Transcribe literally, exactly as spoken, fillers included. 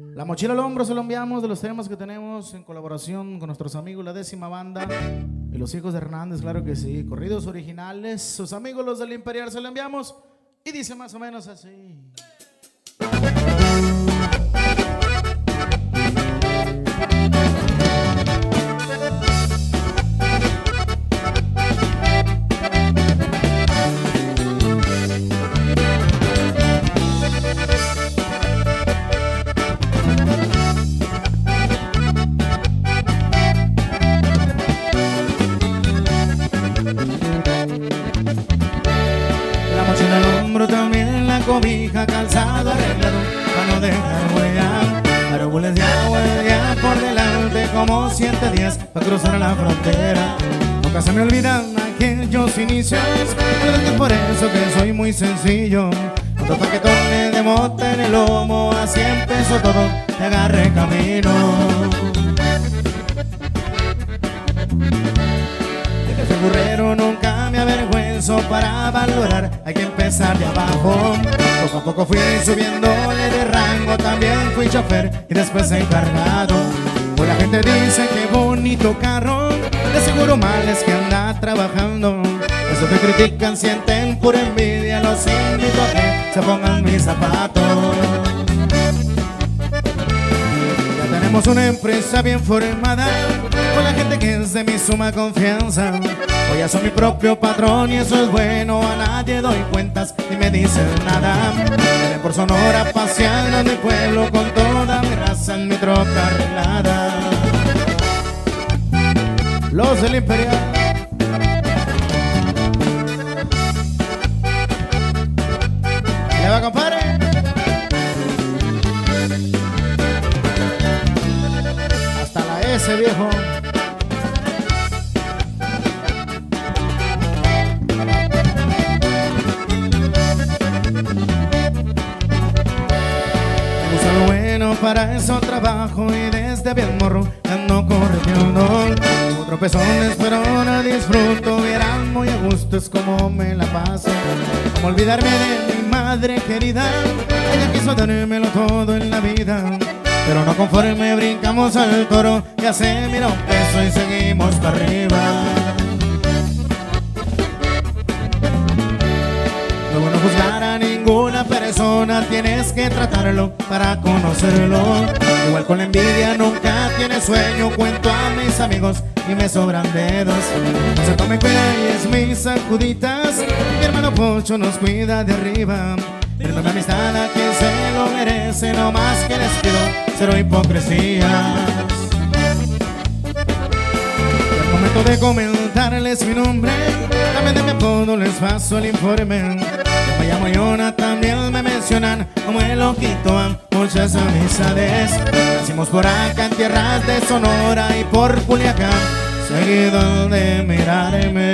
La mochila al hombro se lo enviamos de los temas que tenemos en colaboración con nuestros amigos La Décima Banda y los hijos de Hernández, claro que sí. Corridos originales, sus amigos los del Imperial se lo enviamos y dice más o menos así. También la cobija, calzado arreglado para no dejar huella, árboles de agua ya por delante como siete días para cruzar la frontera. Nunca se me olvidan aquellos inicios, pero es por eso que soy muy sencillo. Dos paquetones de mota en el lomo, así empezó todo, te agarré camino. De ese burrero nunca me avergüenzo, para valorar hay que empezar de abajo. Poco a poco fui subiéndole de rango, también fui chofer y después encargado. Hoy la gente dice que bonito carro, de seguro mal es que anda trabajando. Eso que critican sienten pura envidia, los invito a que se pongan mis zapatos. Ya tenemos una empresa bien formada, con la gente que es de mi suma confianza. Hoy ya soy mi propio patrón y eso es bueno, a nadie doy cuentas ni me dicen nada. Viene por Sonora paseando en mi pueblo con toda mi raza en mi troca arreglada. Los del Imperial. ¿Le va, compadre? Hasta la S, viejo. Para eso trabajo y desde bien morro ando corriendo. Tengo tropezones pero no disfruto, verán muy a gusto es como me la paso. Como olvidarme de mi madre querida, ella quiso dármelo todo en la vida. Pero no conforme brincamos al toro, ya se mira un peso y seguimos para arriba. Luego no juzgar a ninguna persona, tienes que tratarlo para conocerlo. Igual con la envidia nunca tiene sueño, cuento a mis amigos y me sobran dedos. Se tome cuida y es mis sacuditas, mi hermano Pocho nos cuida de arriba. Pero una amistad a quien se lo merece, no más que les pido cero hipocresías. El momento de comentarles mi nombre, también de mi apodo les paso el informe. Yo me llamo Yona, también me mencionan como el loquito a muchas amistades. Nacimos por acá en tierras de Sonora y por Culiacán, seguido de mirarme.